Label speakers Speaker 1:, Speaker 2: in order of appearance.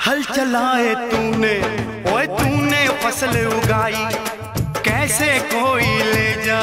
Speaker 1: हल चलाए तूने, ओए तूने फसल उगाई, कैसे कोई ले जा।